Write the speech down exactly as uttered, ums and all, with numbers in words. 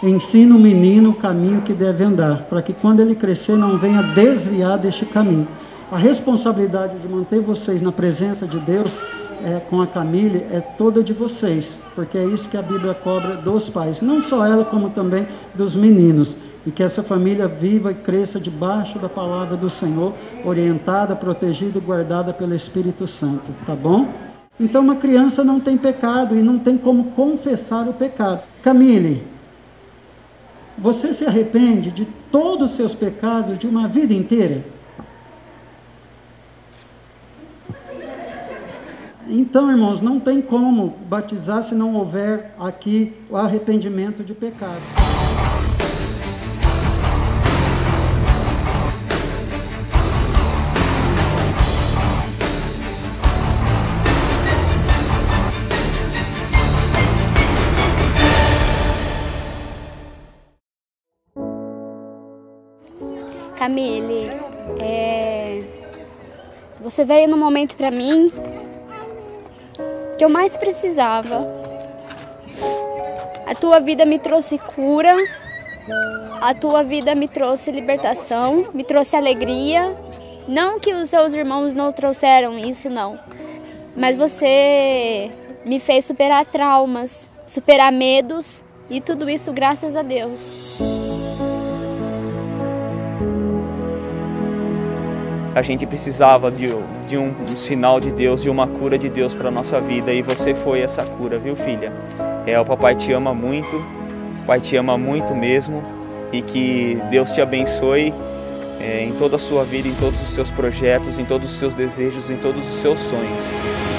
ensina o menino o caminho que deve andar, para que quando ele crescer não venha desviar deste caminho. A responsabilidade de manter vocês na presença de Deus é, com a Camille é toda de vocês, porque é isso que a Bíblia cobra dos pais, não só ela como também dos meninos, e que essa família viva e cresça debaixo da palavra do Senhor, orientada, protegida e guardada pelo Espírito Santo, tá bom? Então uma criança não tem pecado e não tem como confessar o pecado. Camille, você se arrepende de todos os seus pecados de uma vida inteira? Então, irmãos, não tem como batizar se não houver aqui o arrependimento de pecado. Camille, é... você veio num momento para mim que eu mais precisava. A tua vida me trouxe cura, a tua vida me trouxe libertação, me trouxe alegria. Não que os seus irmãos não trouxeram isso, não. Mas você me fez superar traumas, superar medos e tudo isso graças a Deus. A gente precisava de, de um, um sinal de Deus, de uma cura de Deus para a nossa vida, e você foi essa cura, viu, filha? É, o papai te ama muito, o pai te ama muito mesmo, e que Deus te abençoe é, em toda a sua vida, em todos os seus projetos, em todos os seus desejos, em todos os seus sonhos.